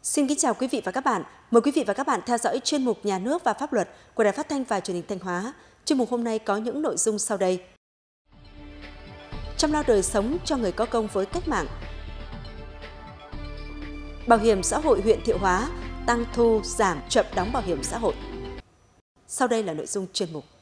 Xin kính chào quý vị và các bạn. Mời quý vị và các bạn theo dõi chuyên mục Nhà nước và Pháp luật của Đài Phát thanh và Truyền hình Thanh Hóa. Chuyên mục hôm nay có những nội dung sau đây. Chăm lo đời sống cho người có công với cách mạng. Bảo hiểm xã hội huyện Thiệu Hóa tăng thu giảm chậm đóng bảo hiểm xã hội. Sau đây là nội dung chuyên mục.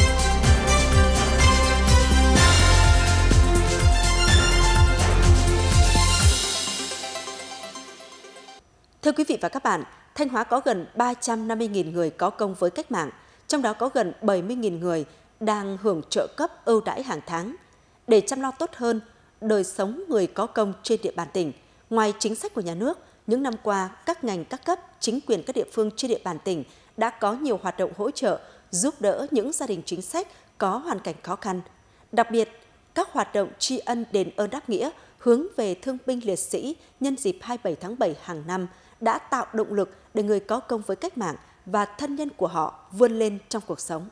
Thưa quý vị và các bạn, Thanh Hóa có gần 350.000 người có công với cách mạng, trong đó có gần 70.000 người đang hưởng trợ cấp ưu đãi hàng tháng. Để chăm lo tốt hơn đời sống người có công trên địa bàn tỉnh, ngoài chính sách của nhà nước, những năm qua, các ngành các cấp, chính quyền các địa phương trên địa bàn tỉnh đã có nhiều hoạt động hỗ trợ, giúp đỡ những gia đình chính sách có hoàn cảnh khó khăn. Đặc biệt, các hoạt động tri ân đền ơn đáp nghĩa hướng về thương binh liệt sĩ nhân dịp 27 tháng 7 hàng năm đã tạo động lực để người có công với cách mạng và thân nhân của họ vươn lên trong cuộc sống.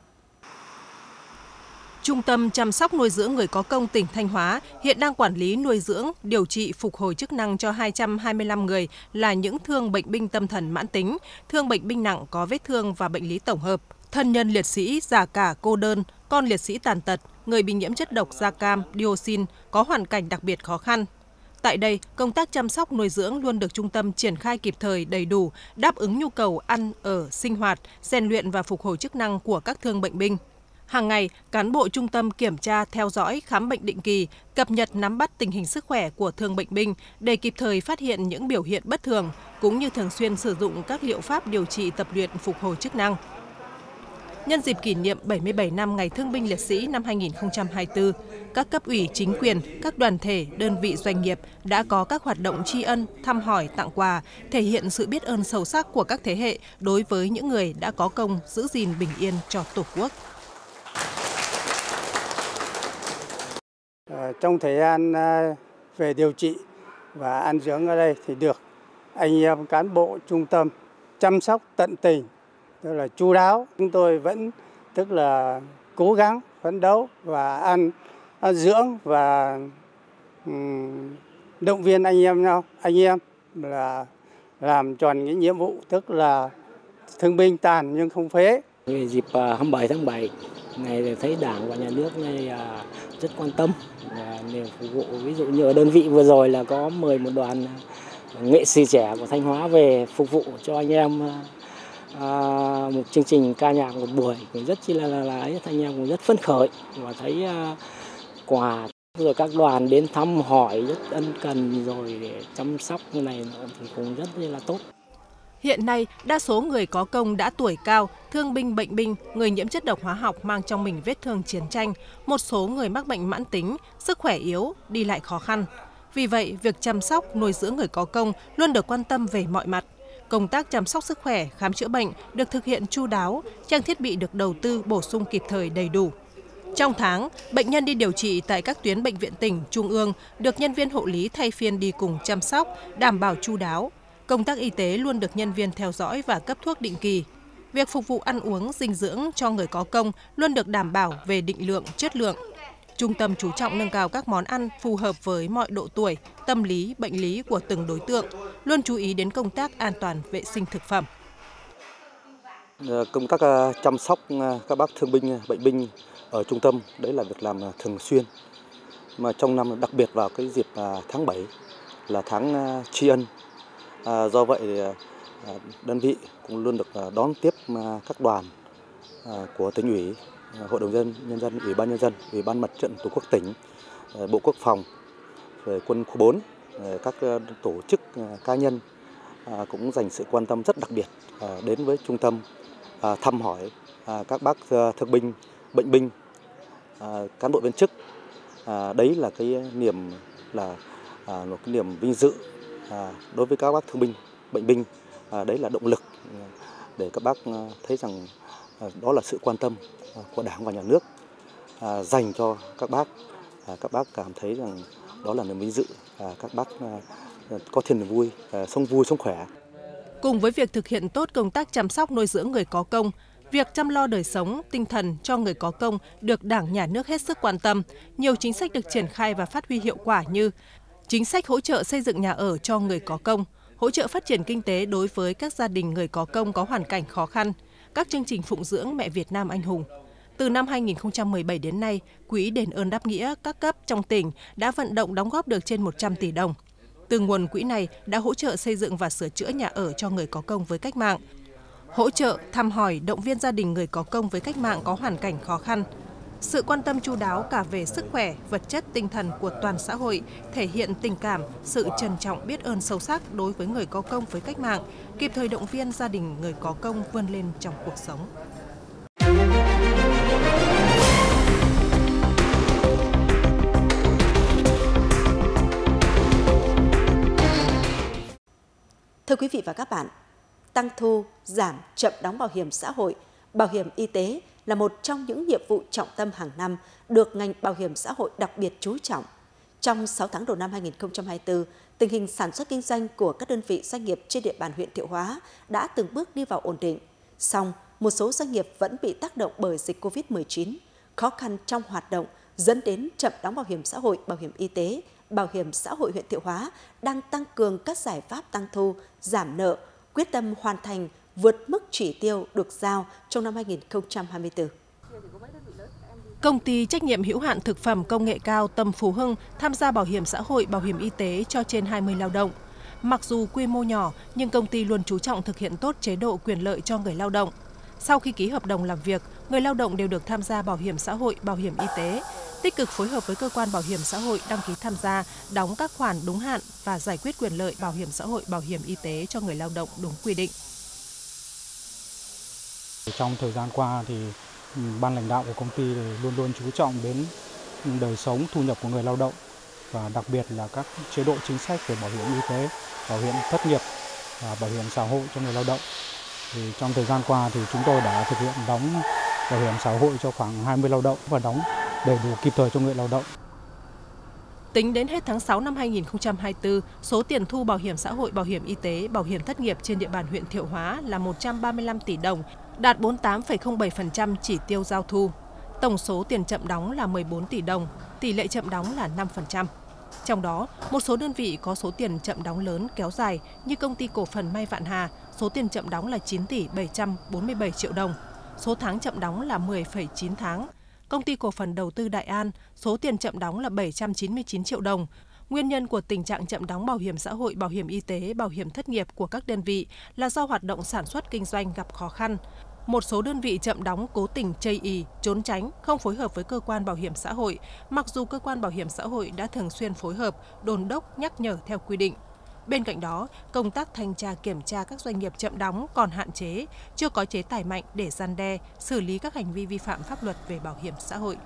Trung tâm chăm sóc nuôi dưỡng người có công tỉnh Thanh Hóa hiện đang quản lý nuôi dưỡng, điều trị phục hồi chức năng cho 225 người là những thương bệnh binh tâm thần mãn tính, thương bệnh binh nặng có vết thương và bệnh lý tổng hợp, thân nhân liệt sĩ già cả cô đơn, con liệt sĩ tàn tật, người bị nhiễm chất độc da cam, dioxin có hoàn cảnh đặc biệt khó khăn. Tại đây, công tác chăm sóc nuôi dưỡng luôn được trung tâm triển khai kịp thời, đầy đủ, đáp ứng nhu cầu ăn, ở, sinh hoạt, rèn luyện và phục hồi chức năng của các thương bệnh binh. Hàng ngày, cán bộ trung tâm kiểm tra, theo dõi, khám bệnh định kỳ, cập nhật nắm bắt tình hình sức khỏe của thương bệnh binh để kịp thời phát hiện những biểu hiện bất thường, cũng như thường xuyên sử dụng các liệu pháp điều trị tập luyện phục hồi chức năng. Nhân dịp kỷ niệm 77 năm Ngày Thương binh Liệt sĩ năm 2024, các cấp ủy chính quyền, các đoàn thể, đơn vị doanh nghiệp đã có các hoạt động tri ân, thăm hỏi, tặng quà, thể hiện sự biết ơn sâu sắc của các thế hệ đối với những người đã có công giữ gìn bình yên cho Tổ quốc. Trong thời gian về điều trị và ăn dưỡng ở đây thì được anh em cán bộ trung tâm chăm sóc tận tình, tức là chu đáo. Chúng tôi vẫn tức là cố gắng phấn đấu và ăn dưỡng và động viên anh em là làm tròn cái nhiệm vụ, tức là thương binh tàn nhưng không phế. Dịp 27 tháng 7 này thấy Đảng và Nhà nước này rất quan tâm và phục vụ, ví dụ như ở đơn vị vừa rồi là có mời một đoàn nghệ sĩ trẻ của Thanh Hóa về phục vụ cho anh em một chương trình ca nhạc một buổi, rất chi là anh em cũng rất phấn khởi và thấy quà rồi các đoàn đến thăm hỏi rất ân cần rồi để chăm sóc như này thì cũng rất là tốt. Hiện nay, đa số người có công đã tuổi cao, thương binh, bệnh binh, người nhiễm chất độc hóa học mang trong mình vết thương chiến tranh, một số người mắc bệnh mãn tính, sức khỏe yếu, đi lại khó khăn. Vì vậy, việc chăm sóc, nuôi dưỡng người có công luôn được quan tâm về mọi mặt. Công tác chăm sóc sức khỏe, khám chữa bệnh được thực hiện chu đáo, trang thiết bị được đầu tư bổ sung kịp thời đầy đủ. Trong tháng, bệnh nhân đi điều trị tại các tuyến bệnh viện tỉnh, trung ương được nhân viên hộ lý thay phiên đi cùng chăm sóc, đảm bảo chu đáo. Công tác y tế luôn được nhân viên theo dõi và cấp thuốc định kỳ. Việc phục vụ ăn uống, dinh dưỡng cho người có công luôn được đảm bảo về định lượng, chất lượng. Trung tâm chú trọng nâng cao các món ăn phù hợp với mọi độ tuổi, tâm lý, bệnh lý của từng đối tượng, luôn chú ý đến công tác an toàn vệ sinh thực phẩm. Công tác chăm sóc các bác thương binh, bệnh binh ở trung tâm đấy là việc làm thường xuyên. Mà trong năm đặc biệt vào cái dịp tháng 7 là tháng tri ân. Do vậy đơn vị cũng luôn được đón tiếp các đoàn của tỉnh ủy, hội đồng nhân dân, ủy ban nhân dân, ủy ban mặt trận tổ quốc tỉnh, bộ quốc phòng, rồi quân khu 4, các tổ chức cá nhân cũng dành sự quan tâm rất đặc biệt đến với trung tâm, thăm hỏi các bác thương binh, bệnh binh, cán bộ viên chức. Đấy là cái niềm một cái niềm vinh dự đối với các bác thương binh, bệnh binh. Đấy là động lực để các bác thấy rằng đó là sự quan tâm của Đảng và Nhà nước dành cho các bác. Các bác cảm thấy rằng đó là niềm vinh dự, các bác có thêm niềm vui, sống khỏe. Cùng với việc thực hiện tốt công tác chăm sóc nuôi dưỡng người có công, việc chăm lo đời sống, tinh thần cho người có công được Đảng, Nhà nước hết sức quan tâm. Nhiều chính sách được triển khai và phát huy hiệu quả như chính sách hỗ trợ xây dựng nhà ở cho người có công, hỗ trợ phát triển kinh tế đối với các gia đình người có công có hoàn cảnh khó khăn, các chương trình phụng dưỡng mẹ Việt Nam anh hùng. Từ năm 2017 đến nay, Quỹ Đền ơn đáp nghĩa các cấp trong tỉnh đã vận động đóng góp được trên 100 tỷ đồng. Từ nguồn quỹ này đã hỗ trợ xây dựng và sửa chữa nhà ở cho người có công với cách mạng, hỗ trợ, thăm hỏi, động viên gia đình người có công với cách mạng có hoàn cảnh khó khăn. Sự quan tâm chu đáo cả về sức khỏe, vật chất, tinh thần của toàn xã hội thể hiện tình cảm, sự trân trọng biết ơn sâu sắc đối với người có công với cách mạng, kịp thời động viên gia đình người có công vươn lên trong cuộc sống. Thưa quý vị và các bạn, tăng thu, giảm, chậm đóng bảo hiểm xã hội, bảo hiểm y tế là một trong những nhiệm vụ trọng tâm hàng năm được ngành bảo hiểm xã hội đặc biệt chú trọng. Trong 6 tháng đầu năm 2024, tình hình sản xuất kinh doanh của các đơn vị doanh nghiệp trên địa bàn huyện Thiệu Hóa đã từng bước đi vào ổn định. Song, một số doanh nghiệp vẫn bị tác động bởi dịch COVID-19, khó khăn trong hoạt động dẫn đến chậm đóng bảo hiểm xã hội, bảo hiểm y tế, bảo hiểm xã hội huyện Thiệu Hóa đang tăng cường các giải pháp tăng thu, giảm nợ, quyết tâm hoàn thành vượt mức chỉ tiêu được giao trong năm 2024. Công ty trách nhiệm hữu hạn thực phẩm công nghệ cao Tâm Phú Hưng tham gia bảo hiểm xã hội, bảo hiểm y tế cho trên 20 lao động. Mặc dù quy mô nhỏ, nhưng công ty luôn chú trọng thực hiện tốt chế độ quyền lợi cho người lao động. Sau khi ký hợp đồng làm việc, người lao động đều được tham gia bảo hiểm xã hội, bảo hiểm y tế, tích cực phối hợp với cơ quan bảo hiểm xã hội đăng ký tham gia, đóng các khoản đúng hạn và giải quyết quyền lợi bảo hiểm xã hội, bảo hiểm y tế cho người lao động đúng quy định. Trong thời gian qua thì ban lãnh đạo của công ty luôn luôn chú trọng đến đời sống, thu nhập của người lao động và đặc biệt là các chế độ chính sách về bảo hiểm y tế, bảo hiểm thất nghiệp và bảo hiểm xã hội cho người lao động. Thì trong thời gian qua thì chúng tôi đã thực hiện đóng bảo hiểm xã hội cho khoảng 20 lao động và đóng đầy đủ kịp thời cho người lao động. Tính đến hết tháng 6 năm 2024, số tiền thu bảo hiểm xã hội, bảo hiểm y tế, bảo hiểm thất nghiệp trên địa bàn huyện Thiệu Hóa là 135 tỷ đồng, đạt 48,07% chỉ tiêu giao thu. Tổng số tiền chậm đóng là 14 tỷ đồng, tỷ lệ chậm đóng là 5%. Trong đó, một số đơn vị có số tiền chậm đóng lớn kéo dài như công ty cổ phần May Vạn Hà, số tiền chậm đóng là 9 tỷ 747 triệu đồng, số tháng chậm đóng là 10,9 tháng. Công ty cổ phần đầu tư Đại An, số tiền chậm đóng là 799 triệu đồng. Nguyên nhân của tình trạng chậm đóng bảo hiểm xã hội, bảo hiểm y tế, bảo hiểm thất nghiệp của các đơn vị là do hoạt động sản xuất kinh doanh gặp khó khăn. Một số đơn vị chậm đóng cố tình chây ỳ, trốn tránh, không phối hợp với cơ quan bảo hiểm xã hội, mặc dù cơ quan bảo hiểm xã hội đã thường xuyên phối hợp, đôn đốc, nhắc nhở theo quy định. Bên cạnh đó, công tác thanh tra kiểm tra các doanh nghiệp chậm đóng còn hạn chế, chưa có chế tài mạnh để răn đe, xử lý các hành vi vi phạm pháp luật về bảo hiểm xã hội.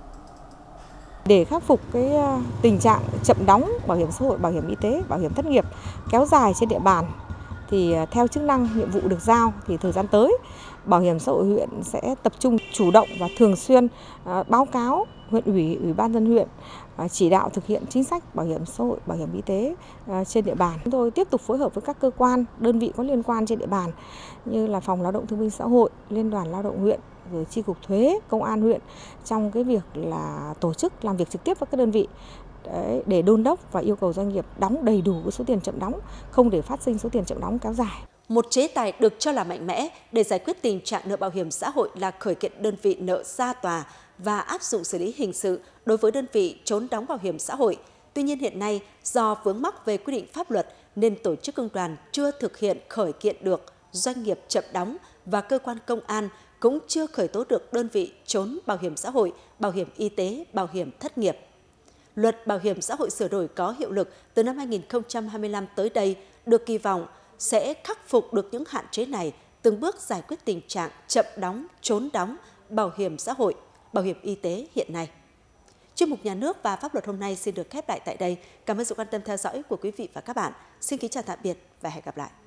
Để khắc phục cái tình trạng chậm đóng bảo hiểm xã hội, bảo hiểm y tế, bảo hiểm thất nghiệp kéo dài trên địa bàn, thì theo chức năng nhiệm vụ được giao thì thời gian tới, Bảo hiểm xã hội huyện sẽ tập trung chủ động và thường xuyên báo cáo huyện ủy, ủy ban nhân dân huyện chỉ đạo thực hiện chính sách bảo hiểm xã hội, bảo hiểm y tế trên địa bàn. Chúng tôi tiếp tục phối hợp với các cơ quan, đơn vị có liên quan trên địa bàn như là Phòng Lao động Thương binh Xã hội, Liên đoàn Lao động huyện, rồi Chi cục Thuế, Công an huyện trong cái việc là tổ chức làm việc trực tiếp với các đơn vị để đôn đốc và yêu cầu doanh nghiệp đóng đầy đủ cái số tiền chậm đóng, không để phát sinh số tiền chậm đóng kéo dài. Một chế tài được cho là mạnh mẽ để giải quyết tình trạng nợ bảo hiểm xã hội là khởi kiện đơn vị nợ ra tòa và áp dụng xử lý hình sự đối với đơn vị trốn đóng bảo hiểm xã hội. Tuy nhiên hiện nay, do vướng mắc về quy định pháp luật nên tổ chức công đoàn chưa thực hiện khởi kiện được doanh nghiệp chậm đóng và cơ quan công an cũng chưa khởi tố được đơn vị trốn bảo hiểm xã hội, bảo hiểm y tế, bảo hiểm thất nghiệp. Luật bảo hiểm xã hội sửa đổi có hiệu lực từ năm 2025 tới đây được kỳ vọng sẽ khắc phục được những hạn chế này, từng bước giải quyết tình trạng chậm đóng, trốn đóng bảo hiểm xã hội, bảo hiểm y tế hiện nay. Chuyên mục Nhà nước và Pháp luật hôm nay xin được khép lại tại đây. Cảm ơn sự quan tâm theo dõi của quý vị và các bạn. Xin kính chào tạm biệt và hẹn gặp lại.